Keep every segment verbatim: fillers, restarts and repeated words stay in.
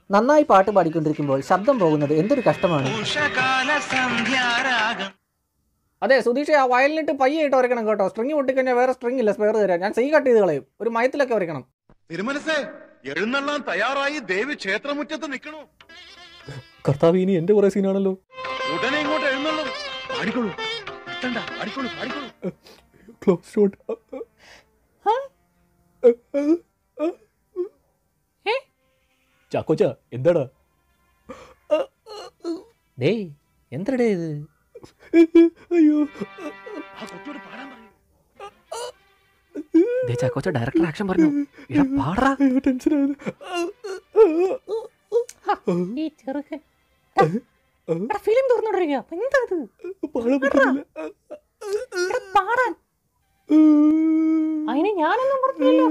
നന്നായി പാട്ട് പാടിക്കൊണ്ടിരിക്കുമ്പോൾ ശബ്ദം പോകുന്നത് എന്തൊരു കഷ്ടമാണ്. അതെ സുധീഷ്, ആ വയലിനിട്ട് പയ്യെ ഇട്ട് വരയ്ക്കണം കേട്ടോ. സ്ട്രിങ് പൊട്ടിക്കഴിഞ്ഞാൽ വേറെ സ്ട്രിങ് ഇല്ല സ്പെയർ തരാം. ഞാൻ സീ കട്ട് ചെയ്ത് കളയും. ഒരു മയത്തിലൊക്കെ വരയ്ക്കണം. തിരുമനസേ, എഴുന്നള്ളാൻ തയ്യാറായി ദേവി ക്ഷേത്രമുറ്റത്ത് നിൽക്കണു. കർത്താവ്, ഇനി എന്റെ കുറെ സീനാണല്ലോ. ഉടനെ ഇങ്ങോട്ട് എഴുന്നള്ളും. അടിക്കോളൂ, അടിക്കോളൂ, അടിക്കോളൂ. Close shot. ചാക്കോച്ച, എന്താടാ? ഡേയ്, എന്തടേ ഇത്? അയ്യോ, ചാക്കോച്ച ഡയറക്ടർ ആക്ഷൻ പറഞ്ഞു. പാടാ. ടെൻഷനായത്. ഫിലിം തുറന്നോണ്ടിരിക്കുക. എന്താ ഇത്? പാടാൻ അതിന് ഞാനൊന്നും പറഞ്ഞില്ലല്ലോ.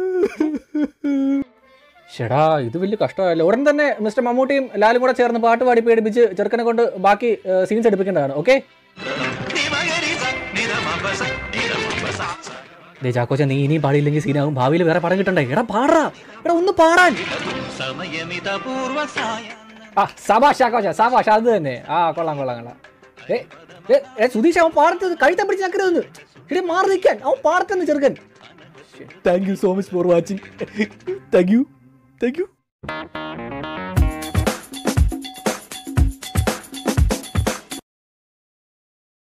ഷെടാ, ഇത് വലിയ കഷ്ടമല്ലോ. ഉടൻ തന്നെ മിസ്റ്റർ മമ്മൂട്ടിയും ലാലും കൂടെ ചേർന്ന് പാട്ട് പാടി പേടിപ്പിച്ച് ചെറുക്കനെ കൊണ്ട് ബാക്കി സീൻസ് എടുപ്പിക്കേണ്ടതാണ്. ഓക്കെ ചാക്കോച്ച, നീ ഇനിയും പാടിയില്ലെങ്കിൽ സീനാകും. ഭാവിയിൽ വേറെ പടം കിട്ടണ്ടേ? എടാ പാടാ, എടാ ഒന്ന് പാടാൻ. ആ സഭാഷ് ചാക്കോച്ച, സഭാഷ്. അത് തന്നെ. ആ കൊള്ളാം കൊള്ളാം കൊള്ളാം. ഏ സുധീഷ്, അവൻ പാടത്ത് കഴുത്തെ പിടിച്ച് നക്കരുതെന്ന്. ഇവിടെ മാറി നിൽക്കാൻ. അവൻ പാടത്തെന്ന് ചെറുക്കൻ. Thank you so much for watching. Thank you thank U